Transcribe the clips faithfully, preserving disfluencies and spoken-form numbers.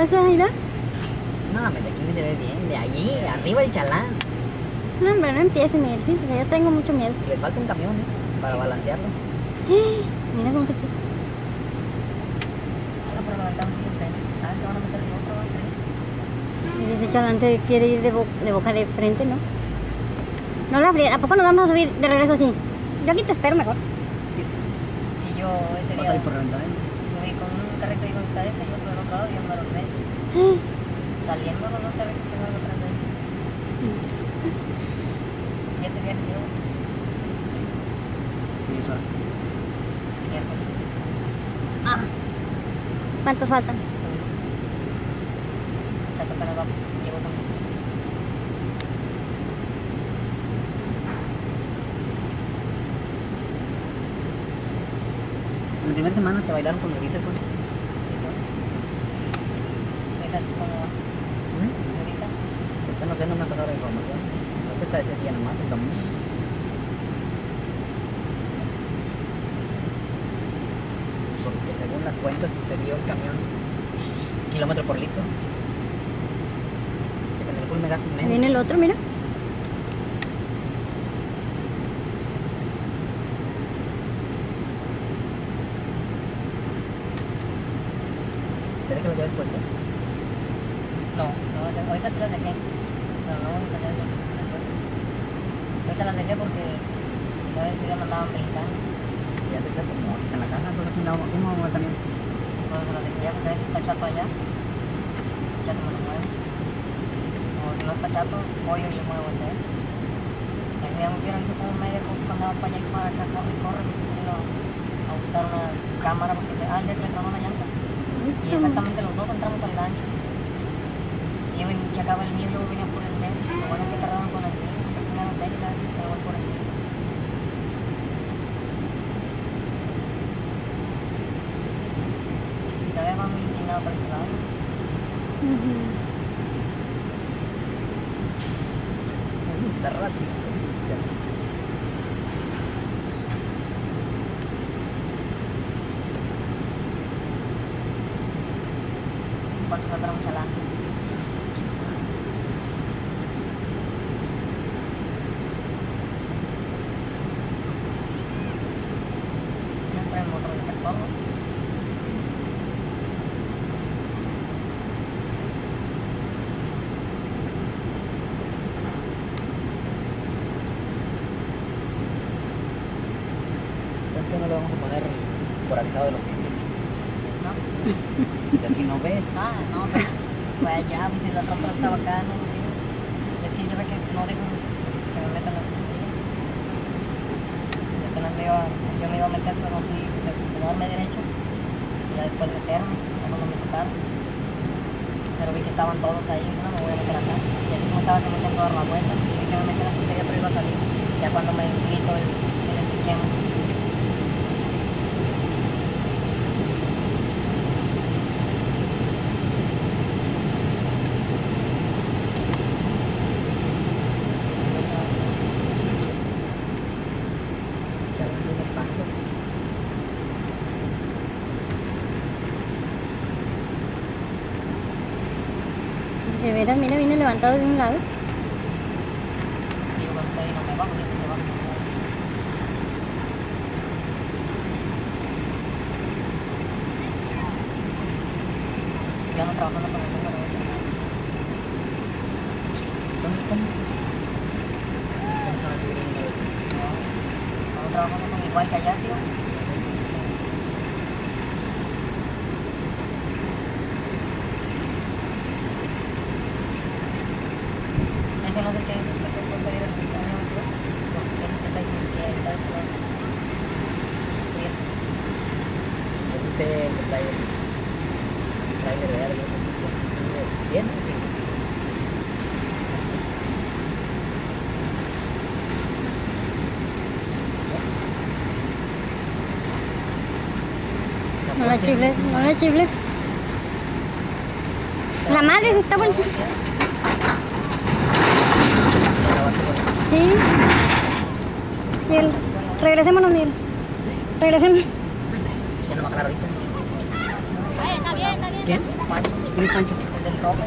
pasa, mira? No, de aquí me se ve bien, de allí, arriba el chalán. No, hombre, no empiece, Miguel, sí, porque yo tengo mucho miedo. Le falta un camión, ¿eh? Para balancearlo. Mira cómo se quita. No, pero lo aventamos muy bien. Ah, que van a meter el otro, ¿eh? Y ese chalante quiere ir de, bo de boca de frente, ¿no? No la fría, ¿a poco nos vamos a subir de regreso así? Yo aquí te espero mejor. Si yo ese día subí con un carrito ahí donde está ese y otro del otro lado y andaron tres. Saliendo los dos carritos que salgo atrás de él. Siete viajes llevo. Sí, eso. Miércoles. Ah. ¿Cuántos faltan? Chato apenas va, llevo con él. En la primera semana te bailaron con el diésel, pues. Sí, bueno. Ahorita sí, ¿cómo va? ¿Mm? Ahorita. Ahorita no sé, no me ha pasado la información. Ahorita está ese día nomás, el domingo. Porque según las cuentas te dio el camión kilómetro por litro. Que en el full me gasto menos. Viene el otro, mira. ¿Quieres que lo lleves puesto? No, no, ahorita sí las dejé. Pero no, ahorita ya las dejé. Ahorita las dejé porque a veces ya me andaban brincando. Ya te echaste como en la casa, entonces aquí no vamos a mover también. Entonces las dejé ya porque a veces está chato allá. Chato me lo mueve. O si no está chato, voy y lo muevo allá. El día me vieron, hizo como un medio cuando andaba para allá y para acá, corre y corre, porque se vino a buscar una cámara porque le, ah, el día que le tronó la llanta. Y exactamente los dos entramos al gancho. Y yo me checaba el mío y luego venía por el de él. Lo bueno es que tardaron con el mío. Primero el de él y luego por el mío. Y todavía va muy inclinado para este lado. Está rápido. ¿Cuánto saldrá un chalán? ¿No trae motor de tractor? Sí. ¿Sabes qué? No le vamos a poner por avisado de los clientes? ¿No? Y así no ves. Ah, no, pero fue allá, pues si la tropa estaba acá, no lo digo. Es que yo ve que no dejo que me metan las cintillas. Apenas me iba, yo me iba a meter, pero así, o sea, acomodarme derecho y ya después meterme, ya cuando me tocaron. Pero vi que estaban todos ahí, no me voy a meter acá. Y así como estaba que me meten todas las vueltas, y vi que me metí la cintilla, pero iba a salir. Ya cuando me grito el, el escuchemos. De veras, mira, viene levantado de un lado. Si yo cuando estoy ahí no me bajo, yo me bajo. Yo ando trabajando con el número ese. ¿Dónde están? No, ando trabajando con igual que allá, tío. Ese no es el que dice usted que fue pedir el cumpleaños, tío. Ese que está diciendo que está de este lado. Bien. Felipe, el que trae el trailer de algo, no sé qué. Bien, sí. No la chifles, no la chifles. La madre se está volviendo. Sí. Miguel, regresémonos, Miguel. Regresemos. Ya no va a calar ahorita. bien, está bien. ¿Quién? Pancho. ¿Quién es Pancho? El del rojo.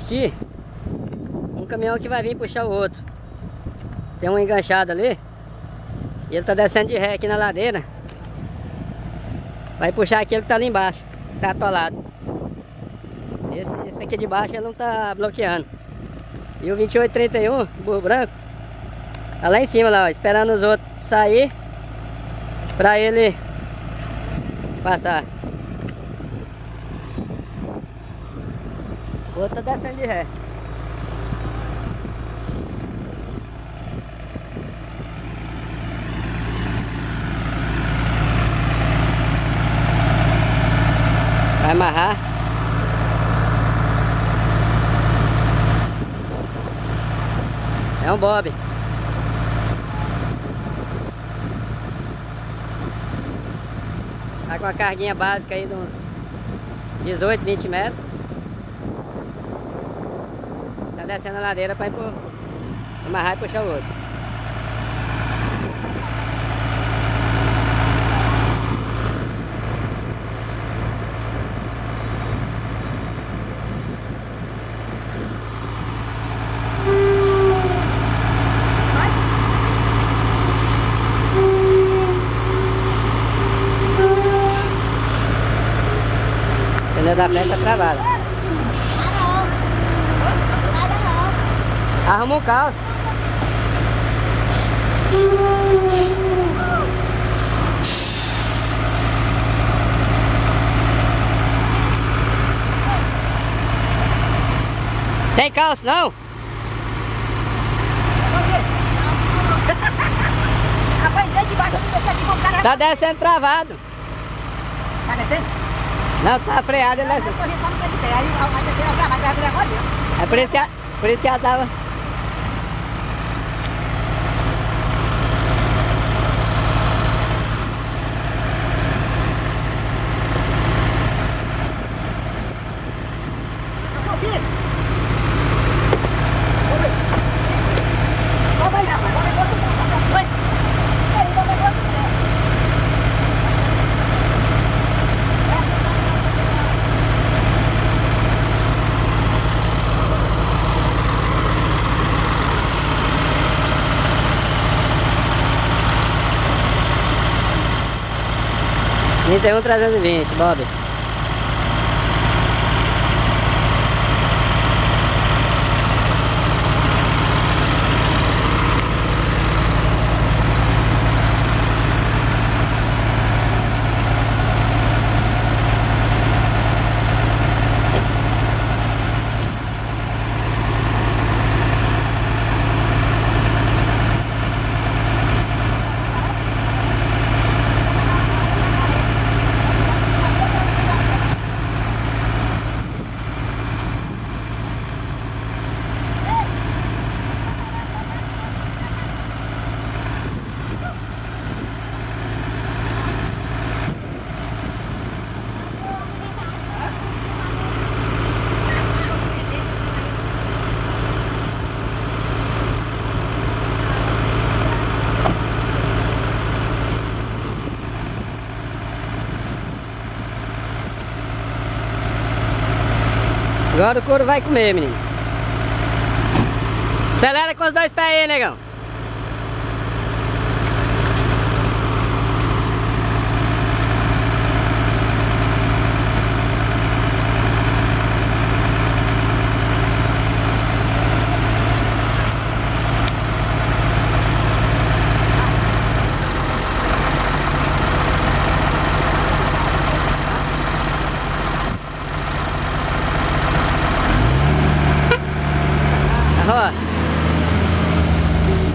assistir um caminhão que vai vir puxar o outro. Tem um enganchado ali. E ele tá descendo de ré aqui na ladeira. Vai puxar aquele que tá ali embaixo, que tá atolado. Esse, esse aqui de baixo ele não tá bloqueando. E o vinte e oito trinta e um, burro branco, tá lá em cima lá, ó, esperando os outros sair pra ele passar. O outro tá descendo de ré. Vai amarrar. É um bob. Tá com a carguinha básica aí de uns dezoito, vinte metros. Tá descendo a ladeira para ir pro... amarrar e puxar o outro. O pneu da frente tá travado. Arruma um calço. Tem calço não? Tá descendo travado. Tá descendo? Não, tá freado, ele desceu. É por isso que, a, por isso que ela tava. trinta e um trezentos e vinte, Bob. Agora o couro vai comer, menino. Acelera com os dois pés aí, negão. Ó.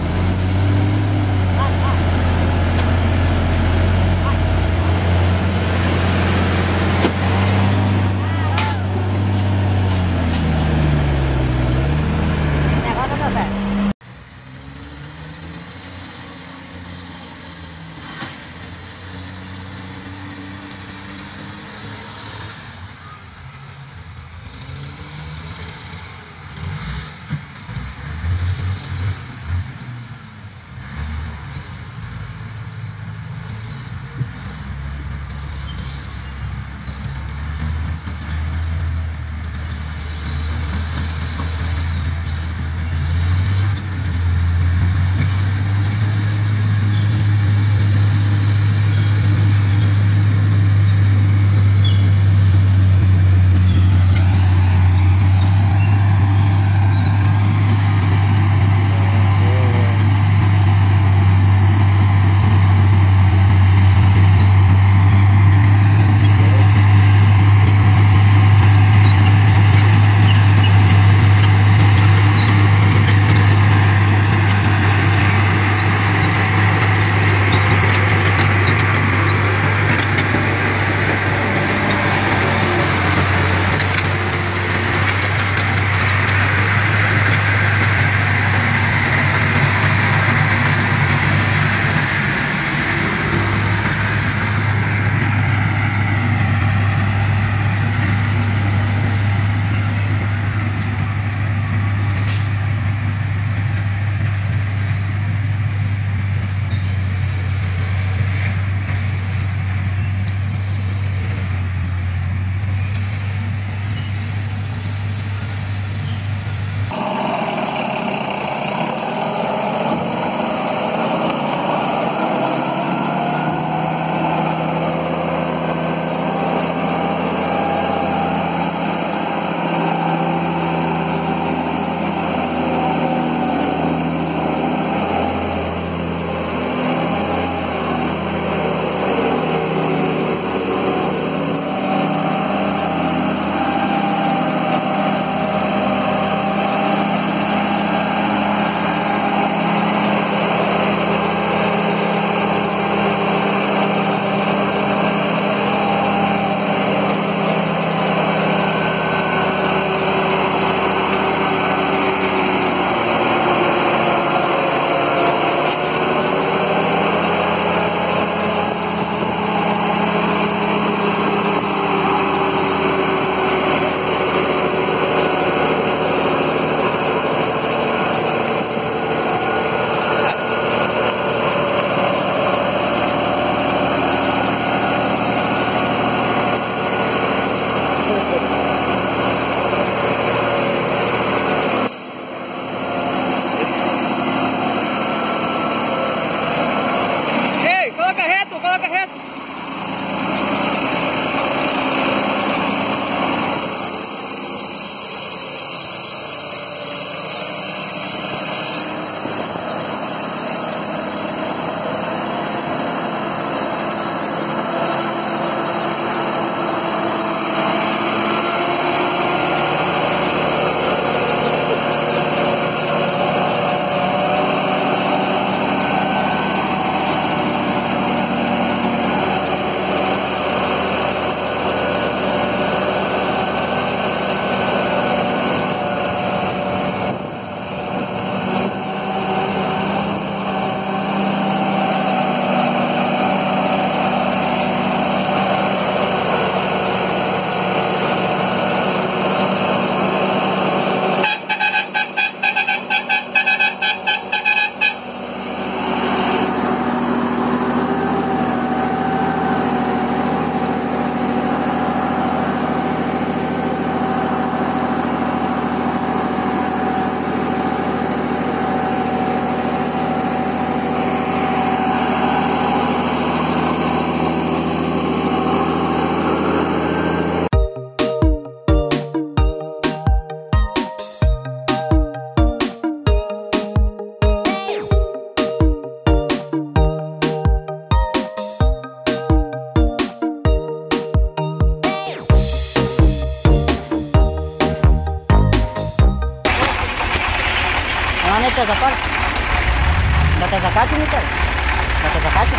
essa parte? Bota essa caixa, Michael? Bota essa caixa?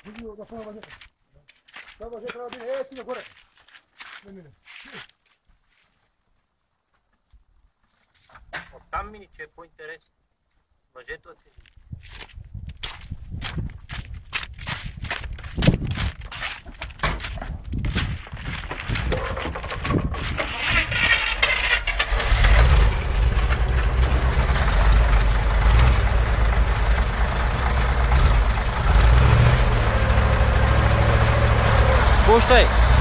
Vidio da samo bažeta. Da bažeta treba biti, e, sine, gore. Ne, ne, ne. Там ми че е по-интересно. Мъжето се вижда. Пущай!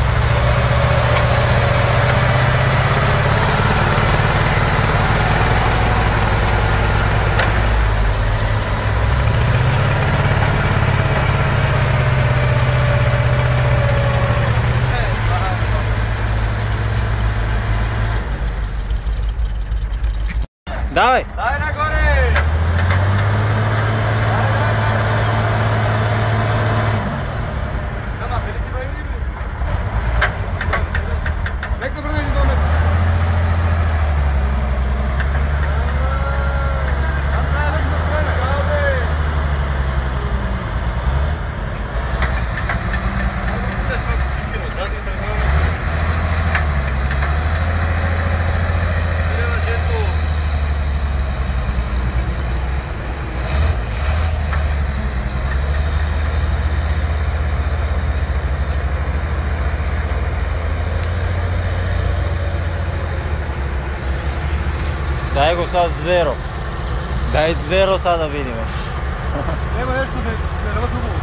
Давай! Дай нагоре! Кама, дали ти бъде ли? Нека бъде ли доме? Там трябва да го направим, кава бе! Айде да сме включено, задни тръгнем. Иде на жето! Дай го sad zveро. Дай zveро sad da vidimo. Nema nešto da je, da je